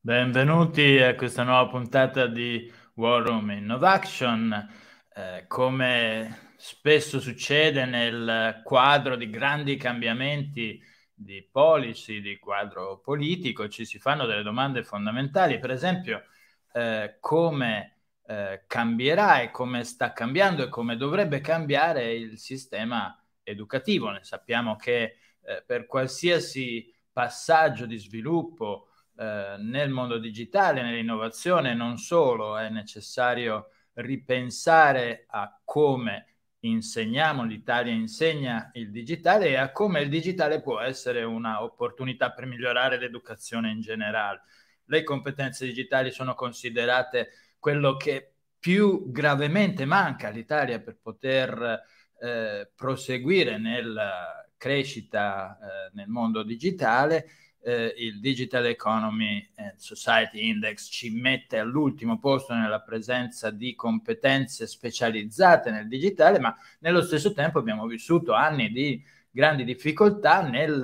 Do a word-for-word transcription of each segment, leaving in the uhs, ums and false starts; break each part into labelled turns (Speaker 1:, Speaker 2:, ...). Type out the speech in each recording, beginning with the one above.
Speaker 1: Benvenuti a questa nuova puntata di War Room Innovation. Eh, come spesso succede nel quadro di grandi cambiamenti di policy, di quadro politico, ci si fanno delle domande fondamentali, per esempio eh, come eh, cambierà e come sta cambiando e come dovrebbe cambiare il sistema educativo. Ne sappiamo che eh, per qualsiasi passaggio di sviluppo eh, nel mondo digitale, nell'innovazione, non solo è necessario ripensare a come insegniamo, l'Italia insegna il digitale e a come il digitale può essere una opportunità per migliorare l'educazione in generale. Le competenze digitali sono considerate quello che più gravemente manca all'Italia per poter eh, proseguire nella crescita eh, nel mondo digitale. Eh, il Digital Economy and Society Index ci mette all'ultimo posto nella presenza di competenze specializzate nel digitale, ma nello stesso tempo abbiamo vissuto anni di grandi difficoltà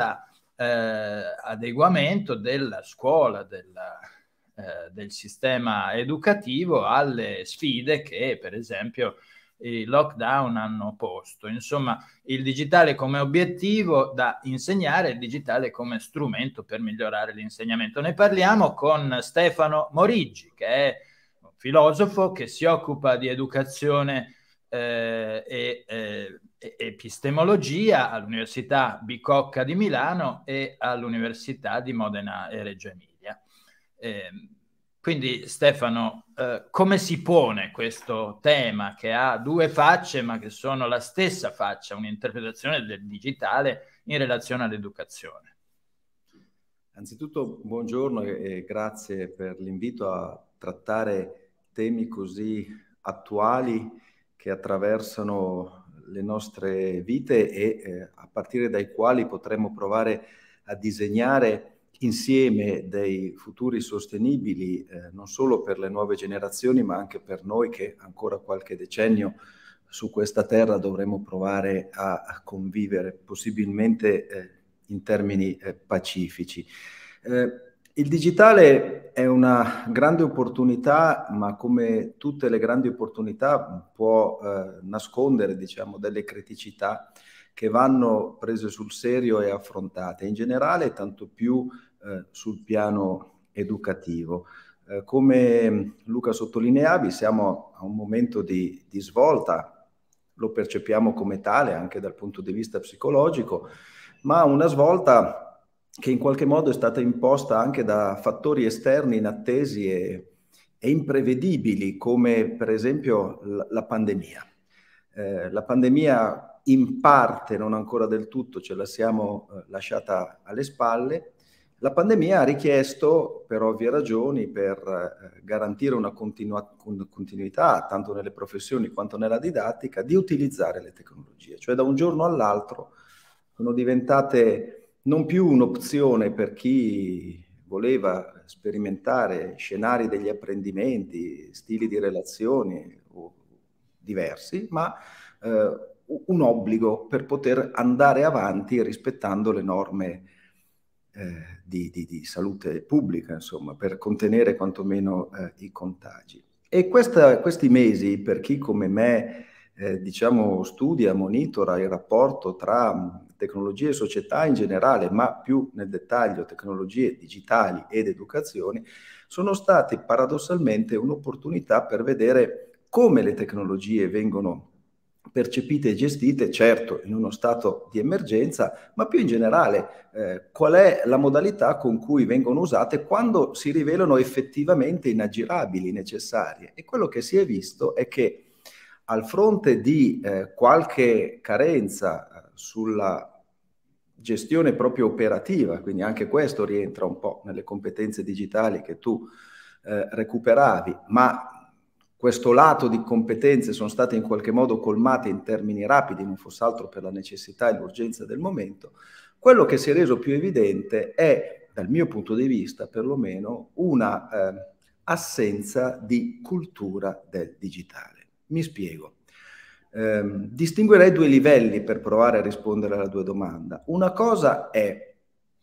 Speaker 1: nell'adeguamento eh, della scuola, della, eh, del sistema educativo alle sfide che, per esempio, i lockdown hanno posto. Insomma, il digitale come obiettivo da insegnare, il digitale come strumento per migliorare l'insegnamento. Ne parliamo con Stefano Moriggi, che è un filosofo che si occupa di educazione eh, e eh, epistemologia all'Università Bicocca di Milano e all'Università di Modena e Reggio Emilia. Eh, quindi Stefano, eh, come si pone questo tema che ha due facce ma che sono la stessa faccia, un'interpretazione del digitale in relazione all'educazione?
Speaker 2: Anzitutto buongiorno e grazie per l'invito a trattare temi così attuali che attraversano le nostre vite e eh, a partire dai quali potremmo provare a disegnare insieme dei futuri sostenibili eh, non solo per le nuove generazioni ma anche per noi che ancora qualche decennio su questa terra dovremo provare a, a convivere possibilmente eh, in termini eh, pacifici. Eh, il digitale è una grande opportunità, ma come tutte le grandi opportunità può eh, nascondere, diciamo, delle criticità che vanno prese sul serio e affrontate, in generale tanto più eh, sul piano educativo. Eh, come Luca sottolineavi, siamo a un momento di, di svolta, lo percepiamo come tale anche dal punto di vista psicologico, ma una svolta che in qualche modo è stata imposta anche da fattori esterni inattesi e, e imprevedibili, come per esempio la, la pandemia. Eh, la pandemia in parte, non ancora del tutto, ce la siamo eh, lasciata alle spalle. La pandemia ha richiesto, per ovvie ragioni, per eh, garantire una continua, continuità, tanto nelle professioni quanto nella didattica, di utilizzare le tecnologie. Cioè da un giorno all'altro sono diventate non più un'opzione per chi voleva sperimentare scenari degli apprendimenti, stili di relazioni diversi, ma eh, un obbligo per poter andare avanti rispettando le norme eh, di, di, di salute pubblica, insomma, per contenere quantomeno eh, i contagi. E questa, questi mesi, per chi come me, eh, diciamo, studia, monitora il rapporto tra tecnologie e società in generale, ma più nel dettaglio tecnologie digitali ed educazione, sono stati paradossalmente un'opportunità per vedere come le tecnologie vengono percepite e gestite, certo in uno stato di emergenza, ma più in generale eh, qual è la modalità con cui vengono usate quando si rivelano effettivamente inaggirabili, necessarie. E quello che si è visto è che al fronte di eh, qualche carenza eh, sulla gestione proprio operativa, quindi anche questo rientra un po' nelle competenze digitali che tu eh, recuperavi, ma questo lato di competenze sono state in qualche modo colmate in termini rapidi, non fosse altro per la necessità e l'urgenza del momento. Quello che si è reso più evidente è, dal mio punto di vista perlomeno, una eh, assenza di cultura del digitale. Mi spiego. Eh, distinguerei due livelli per provare a rispondere alla tua domanda. Una cosa è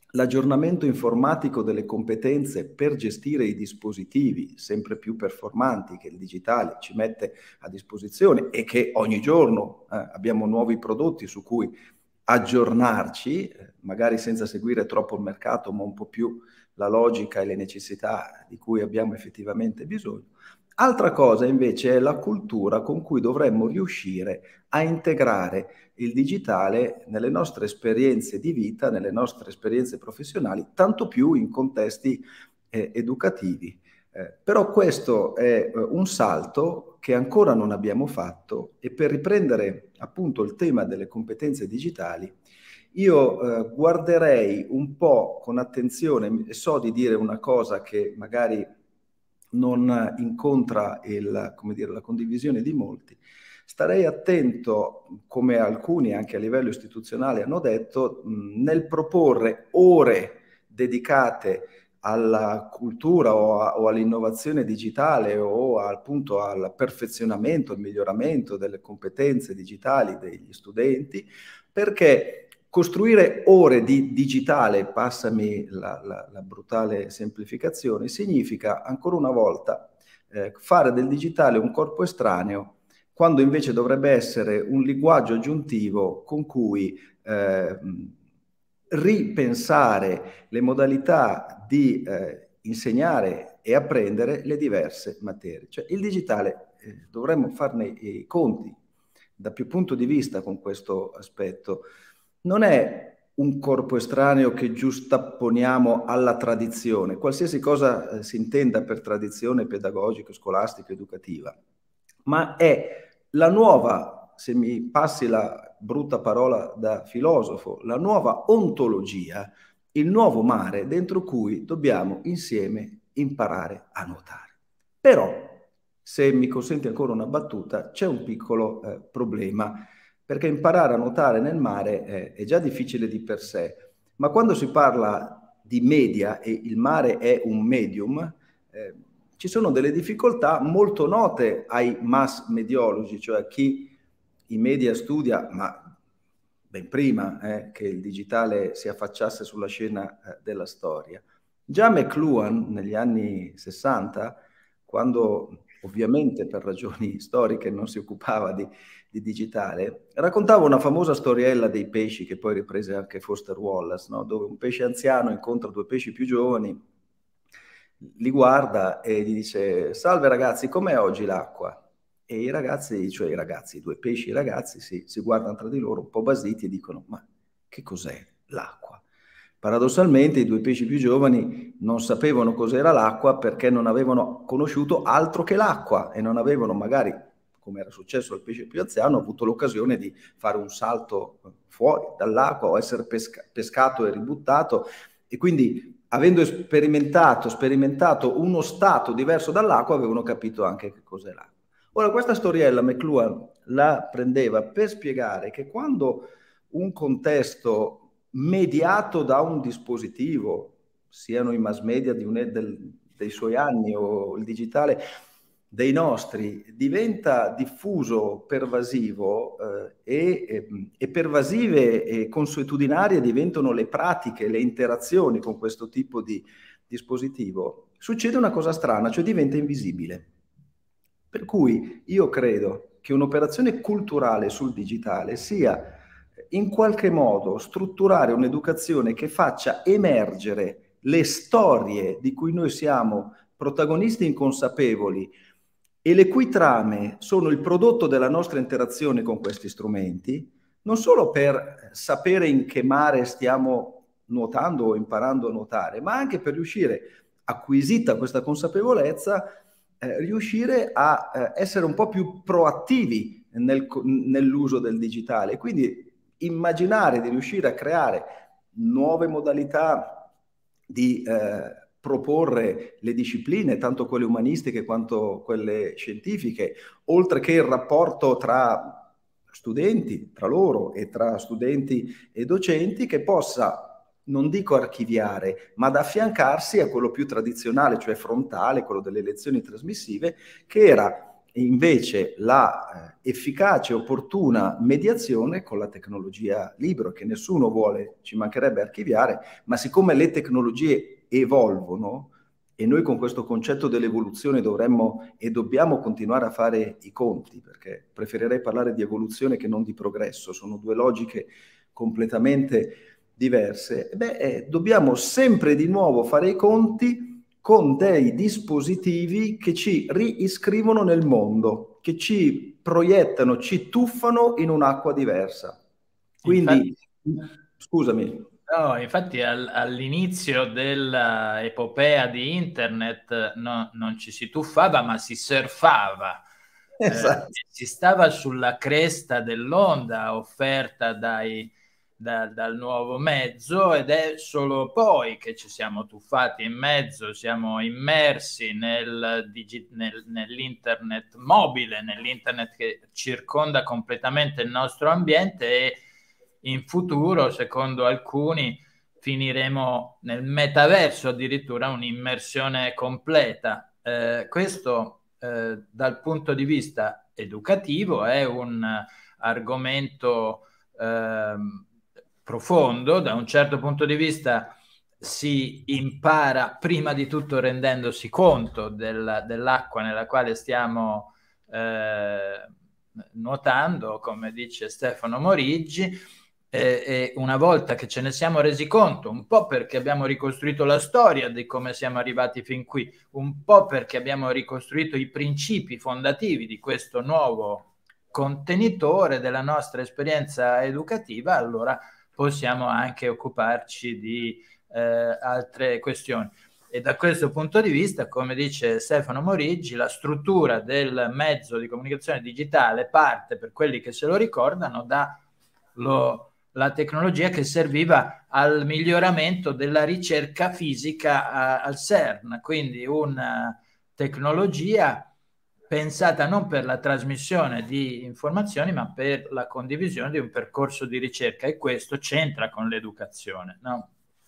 Speaker 2: l'aggiornamento informatico delle competenze per gestire i dispositivi sempre più performanti che il digitale ci mette a disposizione e che ogni giorno eh, abbiamo nuovi prodotti su cui aggiornarci, eh, magari senza seguire troppo il mercato, ma un po' più la logica e le necessità di cui abbiamo effettivamente bisogno. Altra cosa invece è la cultura con cui dovremmo riuscire a integrare il digitale nelle nostre esperienze di vita, nelle nostre esperienze professionali, tanto più in contesti eh, educativi. Eh, però questo è eh, un salto che ancora non abbiamo fatto, e per riprendere appunto il tema delle competenze digitali, io eh, guarderei un po' con attenzione, e so di dire una cosa che magari non incontra il, come dire, la condivisione di molti, starei attento, come alcuni anche a livello istituzionale hanno detto, mh, nel proporre ore dedicate alla cultura o, a, o all'innovazione digitale o appunto al perfezionamento, al miglioramento delle competenze digitali degli studenti, perché costruire ore di digitale, passami la, la, la brutale semplificazione, significa ancora una volta eh, fare del digitale un corpo estraneo, quando invece dovrebbe essere un linguaggio aggiuntivo con cui eh, ripensare le modalità di eh, insegnare e apprendere le diverse materie. Cioè il digitale, eh, dovremmo farne i conti da più punto di vista con questo aspetto. Non è un corpo estraneo che giustapponiamo alla tradizione, qualsiasi cosa eh, si intenda per tradizione pedagogica, scolastica, educativa, ma è la nuova, se mi passi la brutta parola da filosofo, la nuova ontologia, il nuovo mare dentro cui dobbiamo insieme imparare a nuotare. Però, se mi consenti ancora una battuta, c'è un piccolo eh, problema, perché imparare a nuotare nel mare eh, è già difficile di per sé, ma quando si parla di media e il mare è un medium, eh, ci sono delle difficoltà molto note ai mass mediologi, cioè a chi i media studia, ma ben prima eh, che il digitale si affacciasse sulla scena eh, della storia. Già McLuhan, negli anni sessanta, quando ovviamente per ragioni storiche non si occupava di, di digitale, raccontava una famosa storiella dei pesci che poi riprese anche Foster Wallace, no? Dove un pesce anziano incontra due pesci più giovani, li guarda e gli dice: salve ragazzi, com'è oggi l'acqua? E i ragazzi, cioè i ragazzi, i due pesci ragazzi, si, si guardano tra di loro un po' basiti e dicono: ma che cos'è l'acqua? Paradossalmente i due pesci più giovani non sapevano cos'era l'acqua perché non avevano conosciuto altro che l'acqua e non avevano magari, come era successo al pesce più anziano, avuto l'occasione di fare un salto fuori dall'acqua o essere pesca- pescato e ributtato, e quindi avendo sperimentato, sperimentato uno stato diverso dall'acqua, avevano capito anche che cos'è l'acqua. Ora, questa storiella McLuhan la prendeva per spiegare che quando un contesto mediato da un dispositivo, siano i mass media di un, del, dei suoi anni o il digitale dei nostri, diventa diffuso, pervasivo eh, e, e pervasive e consuetudinarie diventano le pratiche, le interazioni con questo tipo di dispositivo, succede una cosa strana, cioè diventa invisibile. Per cui io credo che un'operazione culturale sul digitale sia in qualche modo strutturare un'educazione che faccia emergere le storie di cui noi siamo protagonisti inconsapevoli e le cui trame sono il prodotto della nostra interazione con questi strumenti, non solo per sapere in che mare stiamo nuotando o imparando a nuotare, ma anche per riuscire, acquisita questa consapevolezza, eh, riuscire a eh, essere un po' più proattivi nel, nell'uso del digitale. Quindi immaginare di riuscire a creare nuove modalità di eh, proporre le discipline, tanto quelle umanistiche quanto quelle scientifiche, oltre che il rapporto tra studenti, tra loro e tra studenti e docenti, che possa, non dico archiviare, ma ad affiancarsi a quello più tradizionale, cioè frontale, quello delle lezioni trasmissive, che era invece la eh, efficace e opportuna mediazione con la tecnologia libera, che nessuno vuole, ci mancherebbe archiviare, ma siccome le tecnologie evolvono, e noi con questo concetto dell'evoluzione dovremmo e dobbiamo continuare a fare i conti, perché preferirei parlare di evoluzione che non di progresso, sono due logiche completamente diverse, beh, eh, dobbiamo sempre di nuovo fare i conti con dei dispositivi che ci riscrivono nel mondo, che ci proiettano, ci tuffano in un'acqua diversa. Quindi, infatti, scusami.
Speaker 1: No, infatti al, all'inizio dell'epopea di internet no, non ci si tuffava, ma si surfava.
Speaker 2: Esatto.
Speaker 1: Eh, si stava sulla cresta dell'onda offerta dai, da, dal nuovo mezzo, ed è solo poi che ci siamo tuffati in mezzo, siamo immersi nel, nel, nell'internet mobile, nell'internet che circonda completamente il nostro ambiente, e in futuro, secondo alcuni, finiremo nel metaverso, addirittura un'immersione completa. Eh, questo eh, dal punto di vista educativo è un argomento eh, profondo. Da un certo punto di vista si impara prima di tutto rendendosi conto del, dell'acqua nella quale stiamo eh, nuotando, come dice Stefano Moriggi. E, e una volta che ce ne siamo resi conto, un po' perché abbiamo ricostruito la storia di come siamo arrivati fin qui, un po' perché abbiamo ricostruito i principi fondativi di questo nuovo contenitore della nostra esperienza educativa, allora possiamo anche occuparci di eh, altre questioni. E da questo punto di vista, come dice Stefano Moriggi, la struttura del mezzo di comunicazione digitale parte, per quelli che se lo ricordano, da lo la tecnologia che serviva al miglioramento della ricerca fisica a, al CERN, quindi una tecnologia pensata non per la trasmissione di informazioni, ma per la condivisione di un percorso di ricerca, e questo c'entra con l'educazione, no?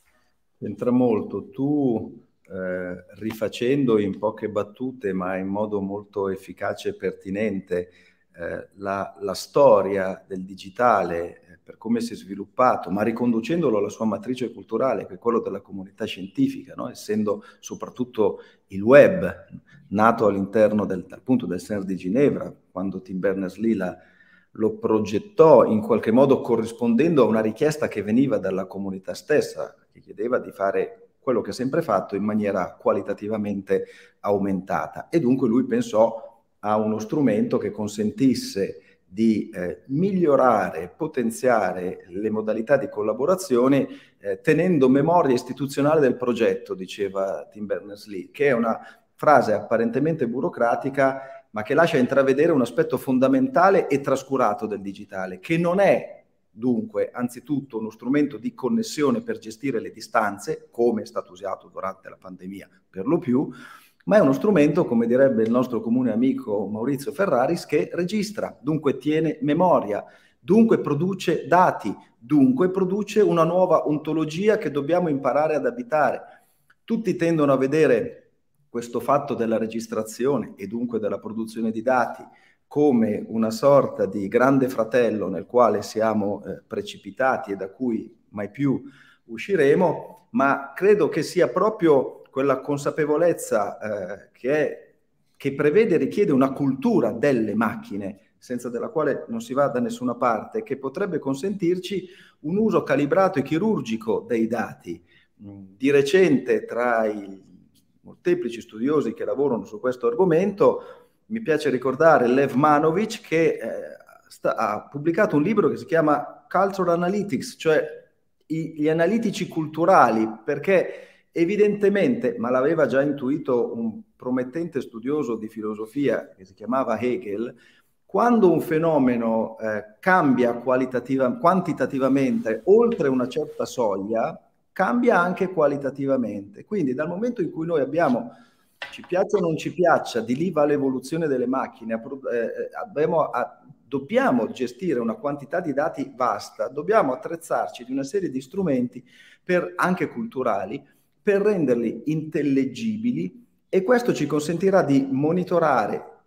Speaker 2: C'entra molto. Tu, eh, rifacendo in poche battute, ma in modo molto efficace e pertinente, eh, la, la storia del digitale, per come si è sviluppato, ma riconducendolo alla sua matrice culturale, che è quello della comunità scientifica, no? Essendo soprattutto il web nato all'interno del, appunto, del C E R N di Ginevra, quando Tim Berners-Lee la, lo progettò, in qualche modo corrispondendo a una richiesta che veniva dalla comunità stessa, che chiedeva di fare quello che ha sempre fatto in maniera qualitativamente aumentata. E dunque lui pensò a uno strumento che consentisse di eh, migliorare, potenziare le modalità di collaborazione eh, tenendo memoria istituzionale del progetto, diceva Tim Berners-Lee, che è una frase apparentemente burocratica, ma che lascia intravedere un aspetto fondamentale e trascurato del digitale, che non è dunque anzitutto uno strumento di connessione per gestire le distanze, come è stato usato durante la pandemia per lo più, ma è uno strumento, come direbbe il nostro comune amico Maurizio Ferraris, che registra, dunque tiene memoria, dunque produce dati, dunque produce una nuova ontologia che dobbiamo imparare ad abitare. Tutti tendono a vedere questo fatto della registrazione e dunque della produzione di dati come una sorta di grande fratello nel quale siamo eh, precipitati e da cui mai più usciremo, ma credo che sia proprio quella consapevolezza eh, che, è, che prevede e richiede una cultura delle macchine, senza della quale non si va da nessuna parte, che potrebbe consentirci un uso calibrato e chirurgico dei dati. Di recente, tra i molteplici studiosi che lavorano su questo argomento, mi piace ricordare Lev Manovich, che eh, sta, ha pubblicato un libro che si chiama Cultural Analytics, cioè i, gli analitici culturali, perché evidentemente, ma l'aveva già intuito un promettente studioso di filosofia che si chiamava Hegel, quando un fenomeno eh, cambia qualitativa, quantitativamente oltre una certa soglia, cambia anche qualitativamente. Quindi dal momento in cui noi abbiamo, ci piaccia o non ci piaccia, di lì va l'evoluzione delle macchine, eh, abbiamo a, dobbiamo gestire una quantità di dati vasta, dobbiamo attrezzarci di una serie di strumenti per, anche culturali, per renderli intellegibili, e questo ci consentirà di monitorare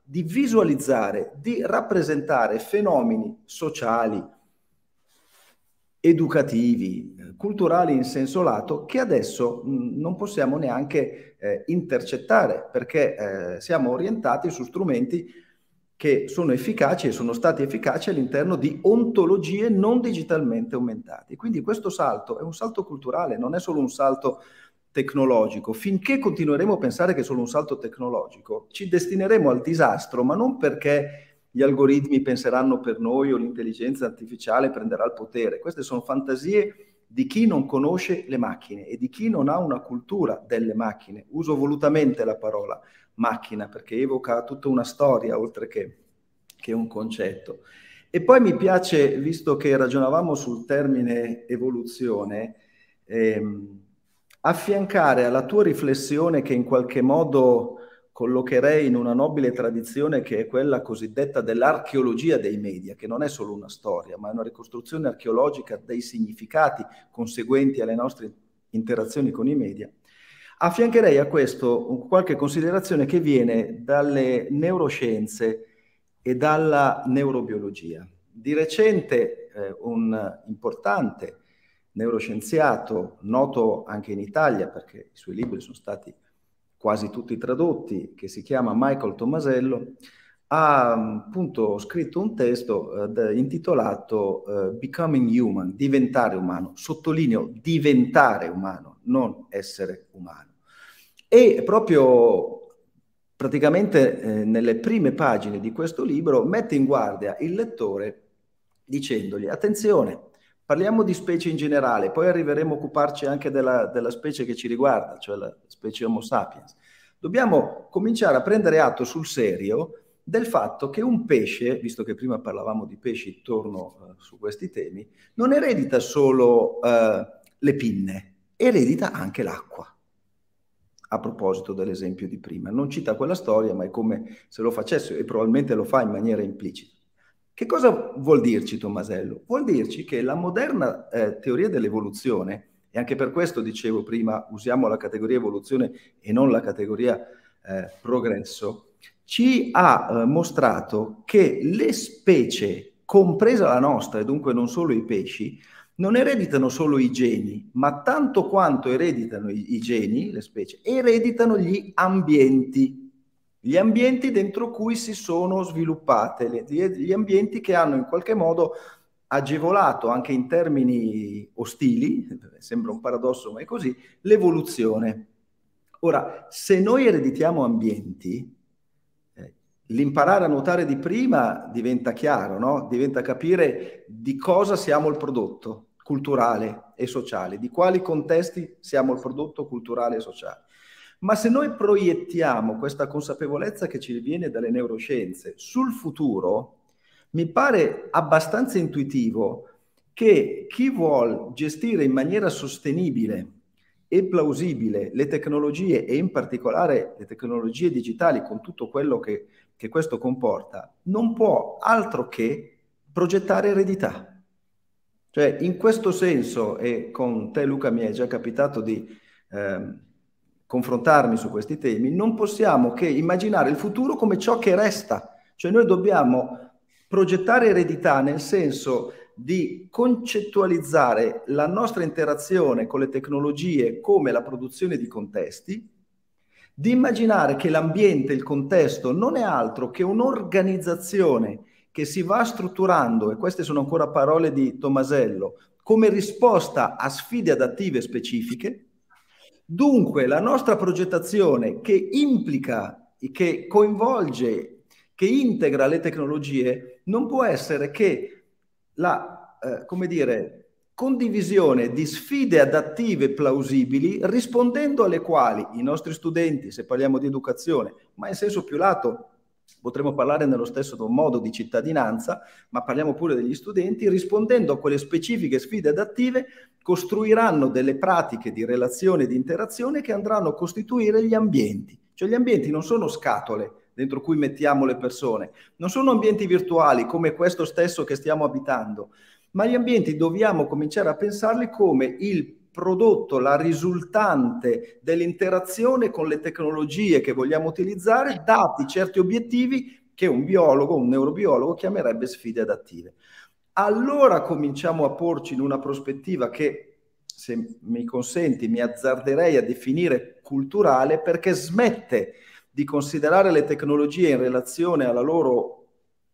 Speaker 2: di visualizzare, di rappresentare fenomeni sociali, educativi, culturali in senso lato, che adesso mh, non possiamo neanche eh, intercettare, perché eh, siamo orientati su strumenti che sono efficaci e sono stati efficaci all'interno di ontologie non digitalmente aumentate. Quindi questo salto è un salto culturale, non è solo un salto tecnologico. Finché continueremo a pensare che è solo un salto tecnologico, ci destineremo al disastro, ma non perché gli algoritmi penseranno per noi o l'intelligenza artificiale prenderà il potere. Queste sono fantasie di chi non conosce le macchine e di chi non ha una cultura delle macchine. Uso volutamente la parola macchina perché evoca tutta una storia oltre che, che un concetto. E poi mi piace, visto che ragionavamo sul termine evoluzione, ehm, affiancare alla tua riflessione, che in qualche modo collocherei in una nobile tradizione che è quella cosiddetta dell'archeologia dei media, che non è solo una storia, ma è una ricostruzione archeologica dei significati conseguenti alle nostre interazioni con i media. Affiancherei a questo qualche considerazione che viene dalle neuroscienze e dalla neurobiologia. Di recente eh, un importante neuroscienziato, noto anche in Italia perché i suoi libri sono stati quasi tutti tradotti, che si chiama Michael Tomasello, ha appunto scritto un testo eh, intitolato eh, Becoming Human, diventare umano, sottolineo diventare umano, non essere umano. E proprio praticamente eh, nelle prime pagine di questo libro mette in guardia il lettore dicendogli: attenzione, parliamo di specie in generale, poi arriveremo a occuparci anche della, della specie che ci riguarda, cioè la specie Homo sapiens. Dobbiamo cominciare a prendere atto sul serio del fatto che un pesce, visto che prima parlavamo di pesci, torno uh, su questi temi, non eredita solo uh, le pinne, eredita anche l'acqua. A proposito dell'esempio di prima, non cita quella storia, ma è come se lo facesse, e probabilmente lo fa in maniera implicita. Che cosa vuol dirci Tomasello? Vuol dirci che la moderna eh, teoria dell'evoluzione, e anche per questo dicevo prima, usiamo la categoria evoluzione e non la categoria eh, progresso, ci ha eh, mostrato che le specie, compresa la nostra, e dunque non solo i pesci, non ereditano solo i geni, ma tanto quanto ereditano i, i geni, le specie, ereditano gli ambienti. Gli ambienti dentro cui si sono sviluppate, gli ambienti che hanno in qualche modo agevolato, anche in termini ostili, sembra un paradosso ma è così, l'evoluzione. Ora, se noi ereditiamo ambienti, eh, l'imparare a nuotare di prima diventa chiaro, no? Diventa capire di cosa siamo il prodotto culturale e sociale, di quali contesti siamo il prodotto culturale e sociale. Ma se noi proiettiamo questa consapevolezza che ci viene dalle neuroscienze sul futuro, mi pare abbastanza intuitivo che chi vuol gestire in maniera sostenibile e plausibile le tecnologie, e in particolare le tecnologie digitali con tutto quello che, che questo comporta, non può altro che progettare eredità. Cioè, in questo senso, e con te Luca mi è già capitato di eh, confrontarmi su questi temi, non possiamo che immaginare il futuro come ciò che resta. Cioè noi dobbiamo progettare eredità nel senso di concettualizzare la nostra interazione con le tecnologie come la produzione di contesti, di immaginare che l'ambiente, il contesto, non è altro che un'organizzazione che si va strutturando, e queste sono ancora parole di Tomasello, come risposta a sfide adattive specifiche. Dunque la nostra progettazione, che implica, che coinvolge, che integra le tecnologie, non può essere che la, eh, come dire, condivisione di sfide adattive plausibili, rispondendo alle quali i nostri studenti, se parliamo di educazione, ma in senso più lato, potremmo parlare nello stesso modo di cittadinanza, ma parliamo pure degli studenti, rispondendo a quelle specifiche sfide adattive, costruiranno delle pratiche di relazione e di interazione che andranno a costituire gli ambienti. Cioè gli ambienti non sono scatole dentro cui mettiamo le persone, non sono ambienti virtuali come questo stesso che stiamo abitando, ma gli ambienti dobbiamo cominciare a pensarli come il prodotto, la risultante dell'interazione con le tecnologie che vogliamo utilizzare, dati certi obiettivi che un biologo, un neurobiologo chiamerebbe sfide adattive. Allora cominciamo a porci in una prospettiva che, se mi consenti, mi azzarderei a definire culturale, perché smette di considerare le tecnologie in relazione alla loro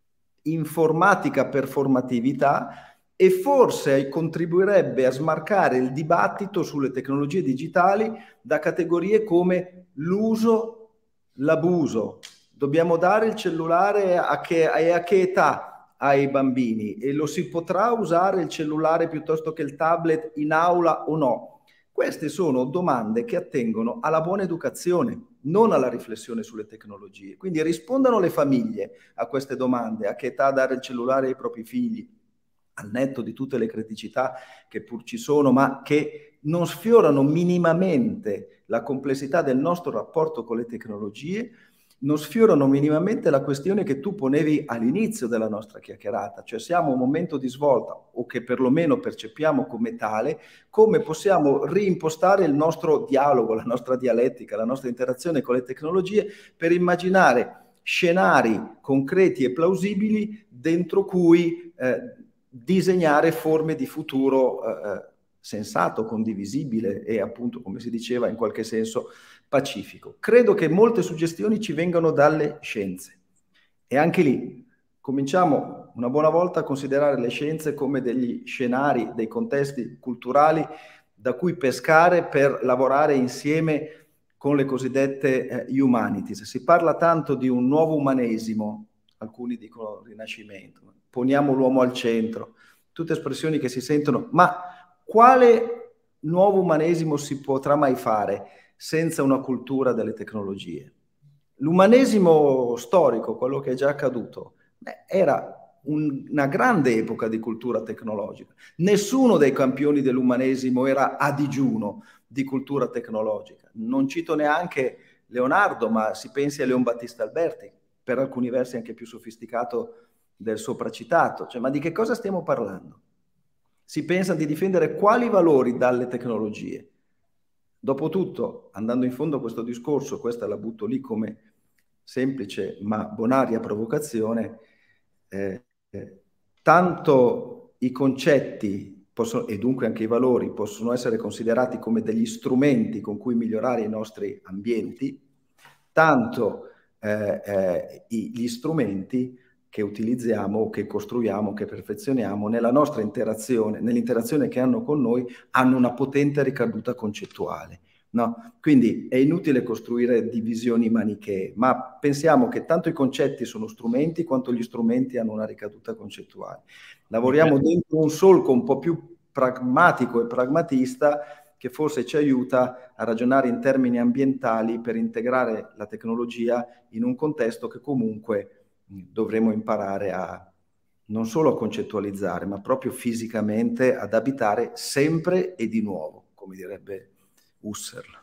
Speaker 2: informatica performatività e forse contribuirebbe a smarcare il dibattito sulle tecnologie digitali da categorie come l'uso, l'abuso. Dobbiamo dare il cellulare a che, a che età ai bambini e lo si potrà usare il cellulare piuttosto che il tablet in aula o no? Queste sono domande che attengono alla buona educazione, non alla riflessione sulle tecnologie. Quindi rispondano le famiglie a queste domande: a che età dare il cellulare ai propri figli, al netto di tutte le criticità che pur ci sono, ma che non sfiorano minimamente la complessità del nostro rapporto con le tecnologie, non sfiorano minimamente la questione che tu ponevi all'inizio della nostra chiacchierata, cioè siamo a un momento di svolta, o che perlomeno percepiamo come tale, come possiamo reimpostare il nostro dialogo, la nostra dialettica, la nostra interazione con le tecnologie per immaginare scenari concreti e plausibili dentro cui eh, disegnare forme di futuro eh, sensato, condivisibile e appunto, come si diceva, in qualche senso pacifico. Credo che molte suggestioni ci vengano dalle scienze e anche lì cominciamo una buona volta a considerare le scienze come degli scenari, dei contesti culturali da cui pescare per lavorare insieme con le cosiddette eh, humanities. Si parla tanto di un nuovo umanesimo, alcuni dicono rinascimento, poniamo l'uomo al centro, tutte espressioni che si sentono, ma quale nuovo umanesimo si potrà mai fare senza una cultura delle tecnologie? L'umanesimo storico, quello che è già accaduto, beh, era un, una grande epoca di cultura tecnologica. Nessuno dei campioni dell'umanesimo era a digiuno di cultura tecnologica. Non cito neanche Leonardo, ma si pensi a Leon Battista Alberti, per alcuni versi anche più sofisticato del sopracitato. Cioè, ma di che cosa stiamo parlando? Si pensa di difendere quali valori dalle tecnologie? Dopotutto, andando in fondo a questo discorso, questa la butto lì come semplice ma bonaria provocazione, eh, eh, tanto i concetti possono, e dunque anche i valori possono essere considerati come degli strumenti con cui migliorare i nostri ambienti, tanto eh, eh, gli strumenti che utilizziamo, o che costruiamo, che perfezioniamo nella nostra interazione, nell'interazione che hanno con noi, hanno una potente ricaduta concettuale. No? Quindi è inutile costruire divisioni manichee, ma pensiamo che tanto i concetti sono strumenti quanto gli strumenti hanno una ricaduta concettuale. Lavoriamo dentro un solco un po' più pragmatico e pragmatista che forse ci aiuta a ragionare in termini ambientali per integrare la tecnologia in un contesto che comunque dovremo imparare a non solo a concettualizzare, ma proprio fisicamente ad abitare sempre e di nuovo, come direbbe Husserl.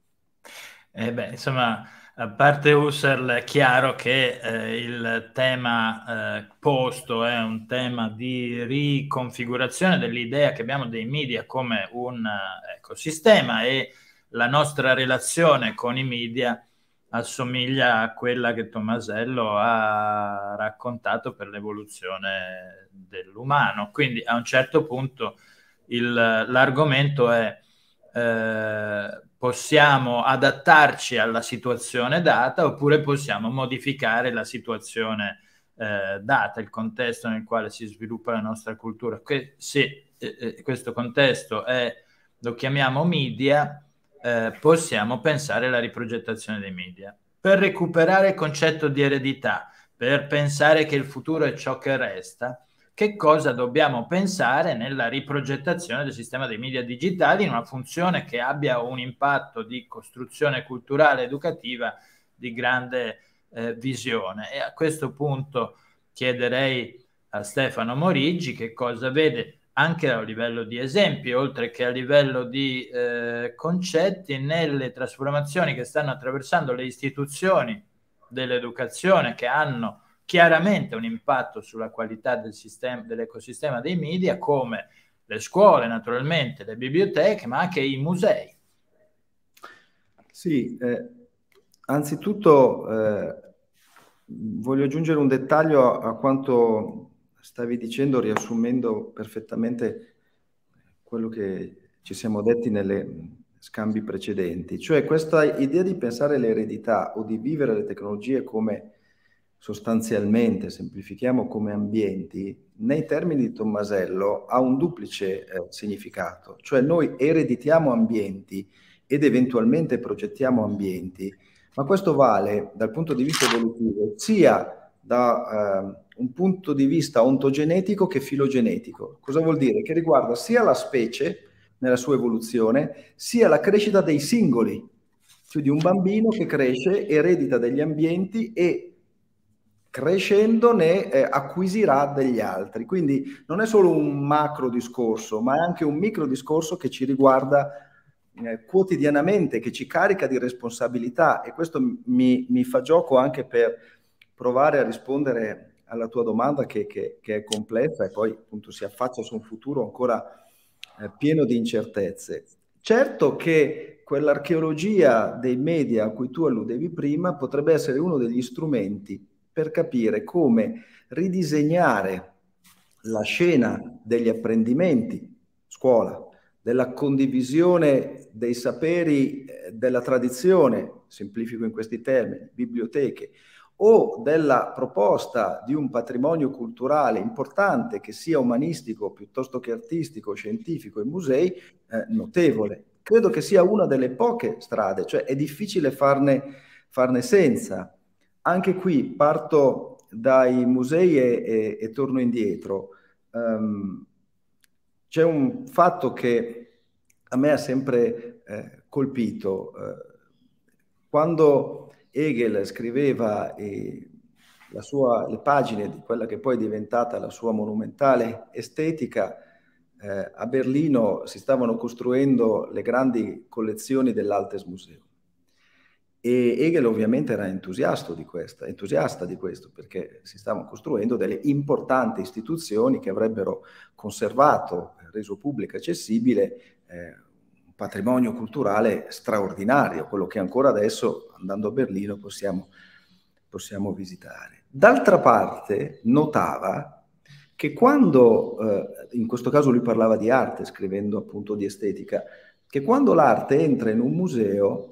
Speaker 1: Eh beh, insomma, a parte Husserl, è chiaro che eh, il tema eh, posto è un tema di riconfigurazione dell'idea che abbiamo dei media come un uh, ecosistema, e la nostra relazione con i media assomiglia a quella che Tomasello ha raccontato per l'evoluzione dell'umano. Quindi a un certo punto l'argomento è eh, possiamo adattarci alla situazione data oppure possiamo modificare la situazione eh, data, il contesto nel quale si sviluppa la nostra cultura. Que- se eh, questo contesto è, lo chiamiamo media, eh, possiamo pensare alla riprogettazione dei media. Per recuperare il concetto di eredità, per pensare che il futuro è ciò che resta, che cosa dobbiamo pensare nella riprogettazione del sistema dei media digitali in una funzione che abbia un impatto di costruzione culturale educativa di grande eh, visione. E a questo punto chiederei a Stefano Moriggi che cosa vede anche a livello di esempi, oltre che a livello di eh, concetti, nelle trasformazioni che stanno attraversando le istituzioni dell'educazione, che hanno chiaramente un impatto sulla qualità del sistema, dell'ecosistema dei media, come le scuole, naturalmente, le biblioteche, ma anche i musei.
Speaker 2: Sì, eh, anzitutto eh, voglio aggiungere un dettaglio a, a quanto stavi dicendo, riassumendo perfettamente quello che ci siamo detti nelle scambi precedenti, cioè questa idea di pensare l'eredità o di vivere le tecnologie come sostanzialmente, semplifichiamo, come ambienti, nei termini di Tommasello ha un duplice eh, significato, cioè noi ereditiamo ambienti ed eventualmente progettiamo ambienti, ma questo vale dal punto di vista evolutivo sia da eh, un punto di vista ontogenetico che filogenetico. Cosa vuol dire? Che riguarda sia la specie nella sua evoluzione, sia la crescita dei singoli, cioè di un bambino che cresce, eredita degli ambienti e crescendo ne eh, acquisirà degli altri. Quindi non è solo un macro discorso, ma è anche un micro discorso che ci riguarda eh, quotidianamente, che ci carica di responsabilità, e questo mi, mi fa gioco anche per provare a rispondere alla tua domanda che, che, che è complessa e poi appunto si affaccia su un futuro ancora eh, pieno di incertezze. Certo che quell'archeologia dei media a cui tu alludevi prima potrebbe essere uno degli strumenti per capire come ridisegnare la scena degli apprendimenti, scuola, della condivisione dei saperi, eh, della tradizione, semplifico in questi termini, biblioteche, o della proposta di un patrimonio culturale importante che sia umanistico piuttosto che artistico, scientifico e musei, eh, notevole. Credo che sia una delle poche strade, cioè è difficile farne, farne senza. Anche qui parto dai musei e, e, e torno indietro. Um, c'è un fatto che a me ha sempre eh, colpito. Eh, quando Hegel scriveva eh, la sua, le pagine di quella che poi è diventata la sua monumentale estetica, eh, a Berlino si stavano costruendo le grandi collezioni dell'Altes Museum. E Hegel ovviamente era entusiasta di questo, entusiasta di questo perché si stavano costruendo delle importanti istituzioni che avrebbero conservato, reso pubblico e accessibile eh, un patrimonio culturale straordinario, quello che ancora adesso, andando a Berlino, possiamo, possiamo visitare. D'altra parte, notava che quando, eh, in questo caso lui parlava di arte, scrivendo appunto di estetica, che quando l'arte entra in un museo,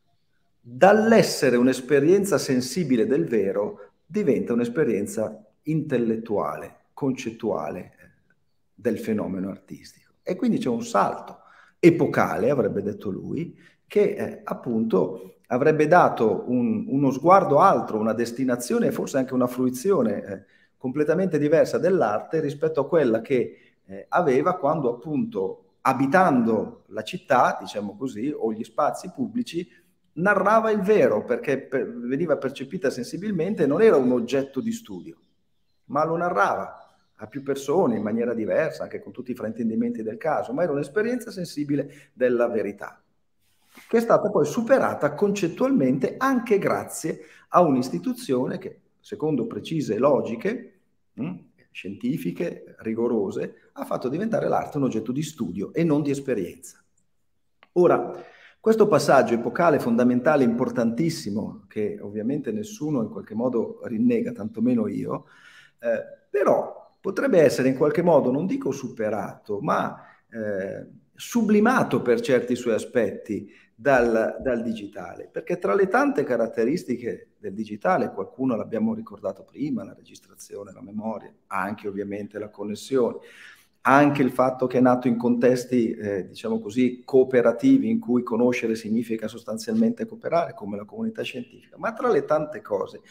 Speaker 2: dall'essere un'esperienza sensibile del vero, diventa un'esperienza intellettuale, concettuale eh, del fenomeno artistico. E quindi c'è un salto epocale, avrebbe detto lui, che eh, appunto avrebbe dato un, uno sguardo altro, una destinazione e forse anche una fruizione eh, completamente diversa dell'arte rispetto a quella che eh, aveva quando appunto abitando la città, diciamo così, o gli spazi pubblici, narrava il vero perché per, veniva percepita sensibilmente, non era un oggetto di studio, ma lo narrava a più persone in maniera diversa, anche con tutti i fraintendimenti del caso, ma era un'esperienza sensibile della verità, che è stata poi superata concettualmente anche grazie a un'istituzione che, secondo precise logiche mh, scientifiche, rigorose, ha fatto diventare l'arte un oggetto di studio e non di esperienza. Ora, questo passaggio epocale, fondamentale, importantissimo, che ovviamente nessuno in qualche modo rinnega, tantomeno io, eh, però potrebbe essere in qualche modo, non dico superato, ma eh, sublimato per certi suoi aspetti dal, dal digitale, perché tra le tante caratteristiche del digitale, qualcuno l'abbiamo ricordato prima, la registrazione, la memoria, anche ovviamente la connessione, anche il fatto che è nato in contesti, eh, diciamo così, cooperativi, in cui conoscere significa sostanzialmente cooperare, come la comunità scientifica. Ma tra le tante cose,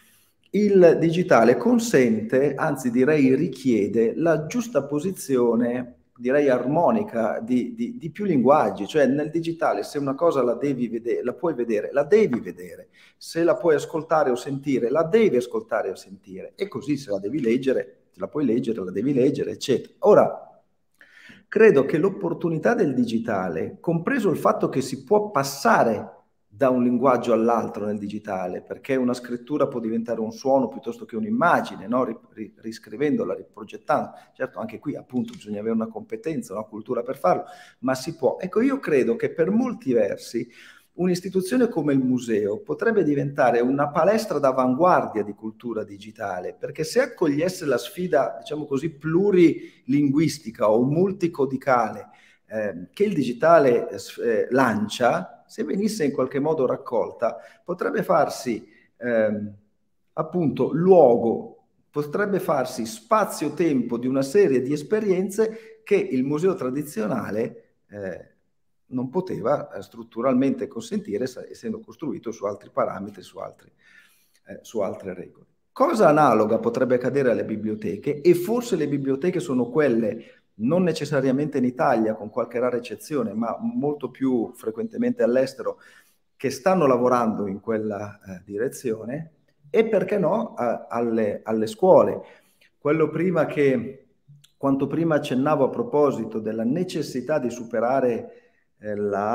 Speaker 2: il digitale consente, anzi direi richiede, la giusta posizione, direi armonica, di, di, di più linguaggi. Cioè nel digitale se una cosa la devi vedere, la puoi vedere, la devi vedere. Se la puoi ascoltare o sentire, la devi ascoltare o sentire. E così se la devi leggere, la puoi leggere, la devi leggere, eccetera. Ora, credo che l'opportunità del digitale, compreso il fatto che si può passare da un linguaggio all'altro nel digitale, perché una scrittura può diventare un suono piuttosto che un'immagine, no? Riscrivendola, riprogettando. Certo, anche qui appunto bisogna avere una competenza, una cultura per farlo, ma si può. Ecco, io credo che per molti versi un'istituzione come il museo potrebbe diventare una palestra d'avanguardia di cultura digitale, perché se accogliesse la sfida, diciamo così, plurilinguistica o multicodicale eh, che il digitale eh, lancia, se venisse in qualche modo raccolta, potrebbe farsi eh, appunto luogo, potrebbe farsi spazio-tempo di una serie di esperienze che il museo tradizionale eh, non poteva eh, strutturalmente consentire, essendo costruito su altri parametri, su, altri, eh, su altre regole. Cosa analoga potrebbe accadere alle biblioteche, e forse le biblioteche sono quelle, non necessariamente in Italia, con qualche rara eccezione, ma molto più frequentemente all'estero, che stanno lavorando in quella eh, direzione, e perché no a, alle, alle scuole. Quello prima che, quanto prima accennavo a proposito della necessità di superare eh,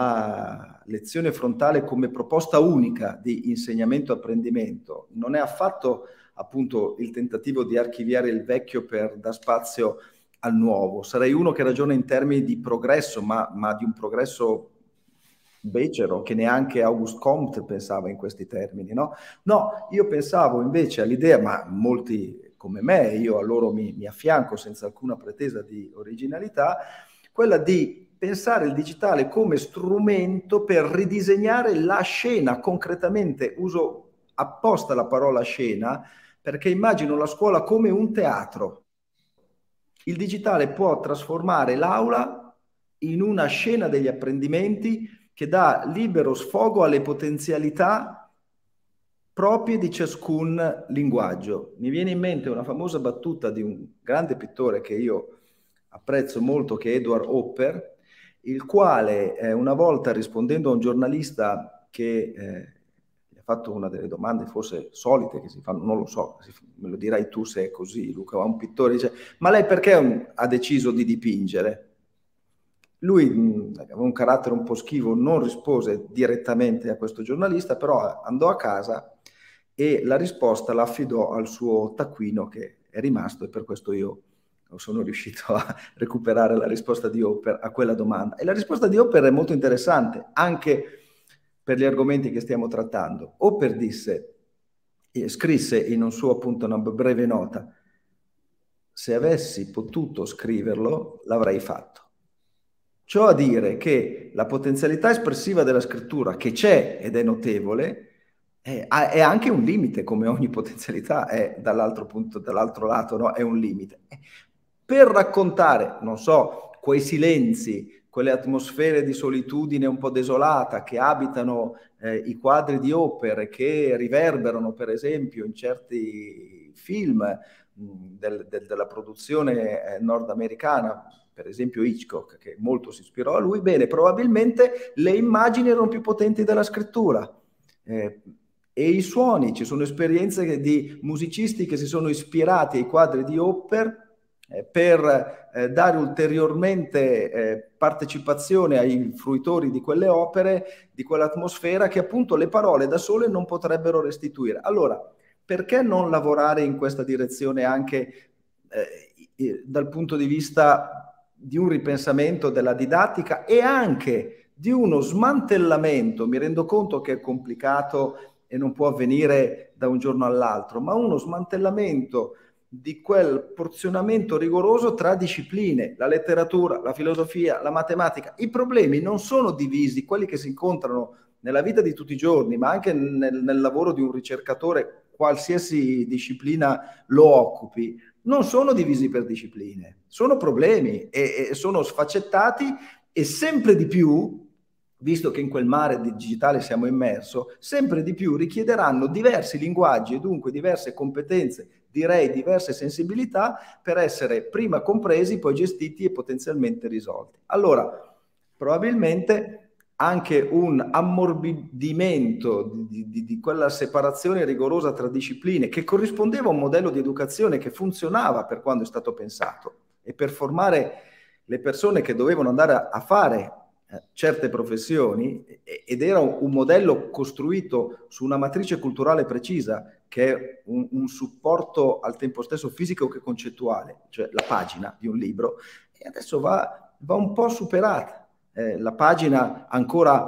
Speaker 2: la lezione frontale come proposta unica di insegnamento-apprendimento, non è affatto appunto il tentativo di archiviare il vecchio per dar spazio al nuovo. Sarei uno che ragiona in termini di progresso, ma, ma di un progresso becero, che neanche Auguste Comte pensava in questi termini, no? No, io pensavo invece all'idea, ma molti come me, io a loro mi, mi affianco senza alcuna pretesa di originalità, quella di pensare il digitale come strumento per ridisegnare la scena concretamente. Uso apposta la parola scena, perché immagino la scuola come un teatro. Il digitale può trasformare l'aula in una scena degli apprendimenti che dà libero sfogo alle potenzialità proprie di ciascun linguaggio. Mi viene in mente una famosa battuta di un grande pittore che io apprezzo molto, che è Edward Hopper, il quale eh, una volta, rispondendo a un giornalista che eh, gli ha fatto una delle domande forse solite che si fanno, non lo so, me lo dirai tu se è così, Luca, ma un pittore dice: ma lei perché un, ha deciso di dipingere? Lui mh, aveva un carattere un po' schivo, non rispose direttamente a questo giornalista, però andò a casa e la risposta la affidò al suo taccuino, che è rimasto, e per questo io sono riuscito a recuperare la risposta di Hopper a quella domanda. E la risposta di Hopper è molto interessante, anche per gli argomenti che stiamo trattando. Hopper disse, eh, scrisse in un suo, appunto, una breve nota: se avessi potuto scriverlo, l'avrei fatto. Ciò a dire che la potenzialità espressiva della scrittura, che c'è ed è notevole, è, è anche un limite, come ogni potenzialità è dall'altro punto, dall'altro lato, no? È un limite. Per raccontare, non so, quei silenzi, quelle atmosfere di solitudine un po' desolata che abitano eh, i quadri di Hopper, che riverberano per esempio in certi film mh, del, del, della produzione eh, nordamericana, per esempio Hitchcock, che molto si ispirò a lui, bene, probabilmente le immagini erano più potenti della scrittura. Eh, e i suoni, ci sono esperienze di musicisti che si sono ispirati ai quadri di Hopper eh, per eh, dare ulteriormente eh, partecipazione ai fruitori di quelle opere, di quell'atmosfera che appunto le parole da sole non potrebbero restituire. Allora, perché non lavorare in questa direzione anche eh, dal punto di vista di un ripensamento della didattica e anche di uno smantellamento? Mi rendo conto che è complicato e non può avvenire da un giorno all'altro, ma uno smantellamento di quel porzionamento rigoroso tra discipline, la letteratura, la filosofia, la matematica. I problemi non sono divisi, quelli che si incontrano nella vita di tutti i giorni, ma anche nel, nel lavoro di un ricercatore, qualsiasi disciplina lo occupi, non sono divisi per discipline, sono problemi e, e sono sfaccettati, e sempre di più, visto che in quel mare digitale siamo immerso, sempre di più richiederanno diversi linguaggi e dunque diverse competenze, direi diverse sensibilità, per essere prima compresi, poi gestiti e potenzialmente risolti. Allora, probabilmente anche un ammorbidimento di, di, di quella separazione rigorosa tra discipline, che corrispondeva a un modello di educazione che funzionava per quando è stato pensato e per formare le persone che dovevano andare a, a fare eh, certe professioni, ed era un, un modello costruito su una matrice culturale precisa, che è un, un supporto al tempo stesso fisico che concettuale, cioè la pagina di un libro, e adesso va, va un po' superata. Eh, la pagina ancora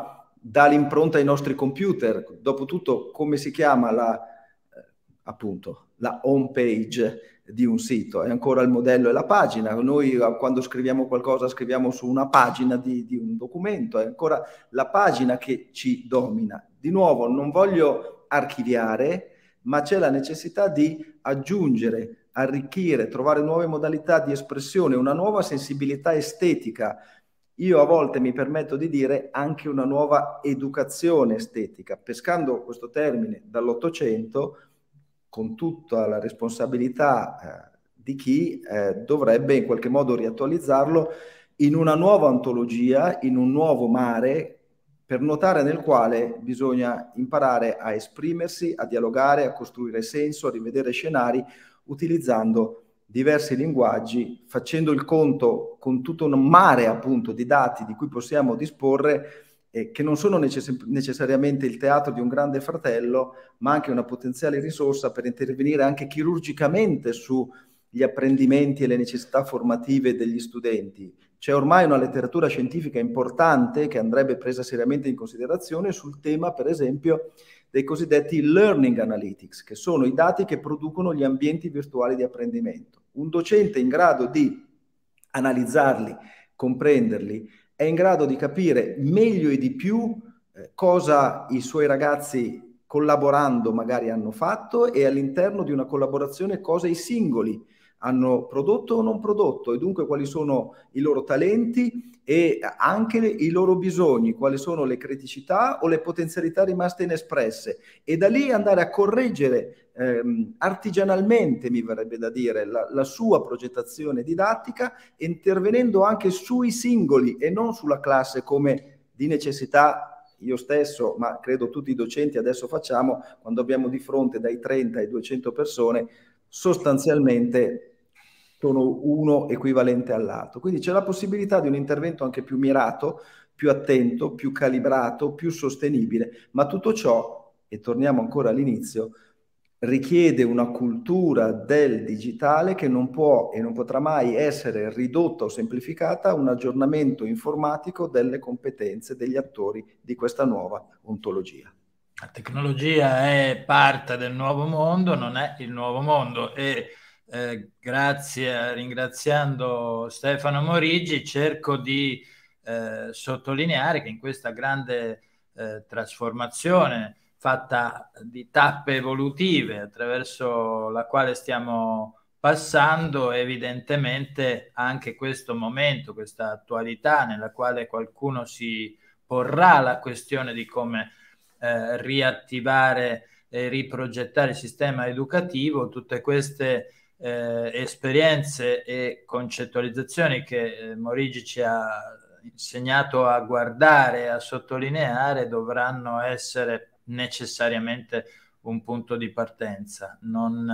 Speaker 2: dà l'impronta ai nostri computer. Dopotutto, come si chiama la, eh, appunto, la home page di un sito? È ancora il modello e la pagina. Noi quando scriviamo qualcosa scriviamo su una pagina di, di un documento, è ancora la pagina che ci domina. Di nuovo, non voglio archiviare, ma c'è la necessità di aggiungere, arricchire, trovare nuove modalità di espressione, una nuova sensibilità estetica. Io a volte mi permetto di dire anche una nuova educazione estetica, pescando questo termine dall'Ottocento, con tutta la responsabilità eh, di chi eh, dovrebbe in qualche modo riattualizzarlo in una nuova ontologia, in un nuovo mare, per notare nel quale bisogna imparare a esprimersi, a dialogare, a costruire senso, a rivedere scenari, utilizzando diversi linguaggi, facendo il conto con tutto un mare appunto di dati di cui possiamo disporre, eh, che non sono necess- necessariamente il teatro di un grande fratello, ma anche una potenziale risorsa per intervenire anche chirurgicamente sugli apprendimenti e le necessità formative degli studenti. C'è ormai una letteratura scientifica importante che andrebbe presa seriamente in considerazione sul tema, per esempio, dei cosiddetti learning analytics, che sono i dati che producono gli ambienti virtuali di apprendimento. Un docente in grado di analizzarli, comprenderli, è in grado di capire meglio e di più eh, cosa i suoi ragazzi collaborando magari hanno fatto e all'interno di una collaborazione cosa i singoli hanno prodotto o non prodotto e dunque quali sono i loro talenti e anche i loro bisogni, quali sono le criticità o le potenzialità rimaste inespresse e da lì andare a correggere ehm, artigianalmente, mi verrebbe da dire, la, la sua progettazione didattica, intervenendo anche sui singoli e non sulla classe come di necessità io stesso, ma credo tutti i docenti adesso facciamo, quando abbiamo di fronte dai trenta ai duecento persone, sostanzialmente sono uno equivalente all'altro. Quindi c'è la possibilità di un intervento anche più mirato, più attento, più calibrato, più sostenibile, ma tutto ciò, e torniamo ancora all'inizio, richiede una cultura del digitale che non può e non potrà mai essere ridotta o semplificata a un aggiornamento informatico delle competenze degli attori di questa nuova ontologia.
Speaker 1: La tecnologia è parte del nuovo mondo, non è il nuovo mondo e eh, grazie, ringraziando Stefano Morigi, cerco di eh, sottolineare che in questa grande eh, trasformazione fatta di tappe evolutive attraverso la quale stiamo passando, evidentemente anche questo momento, questa attualità nella quale qualcuno si porrà la questione di come eh, riattivare e riprogettare il sistema educativo, tutte queste eh, esperienze e concettualizzazioni che eh, Morigi ci ha insegnato a guardare, a sottolineare, dovranno essere necessariamente un punto di partenza. Non,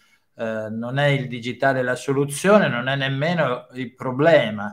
Speaker 1: eh, non è il digitale la soluzione, non è nemmeno il problema.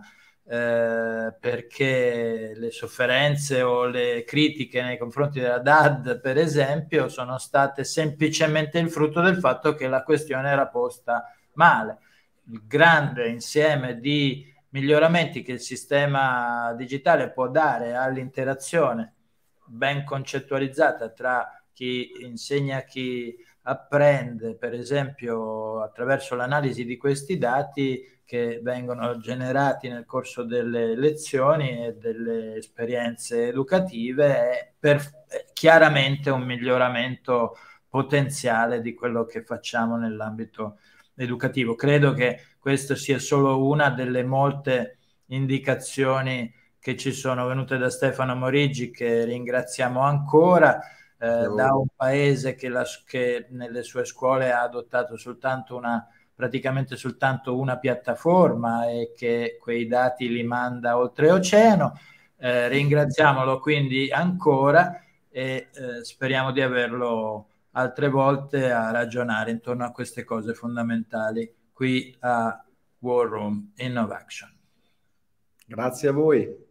Speaker 1: Eh, perché le sofferenze o le critiche nei confronti della D A D, per esempio, sono state semplicemente il frutto del fatto che la questione era posta male. Il grande insieme di miglioramenti che il sistema digitale può dare all'interazione ben concettualizzata tra chi insegna, chi apprende, per esempio attraverso l'analisi di questi dati che vengono generati nel corso delle lezioni e delle esperienze educative, è per, è chiaramente un miglioramento potenziale di quello che facciamo nell'ambito educativo. Credo che questa sia solo una delle molte indicazioni che ci sono venute da Stefano Morigi, che ringraziamo ancora, eh, da un paese che, la, che nelle sue scuole ha adottato soltanto una praticamente soltanto una piattaforma e che quei dati li manda oltreoceano. Eh, ringraziamolo quindi ancora e eh, speriamo di averlo altre volte a ragionare intorno a queste cose fondamentali qui a War Room Innovaction.
Speaker 2: Grazie a voi.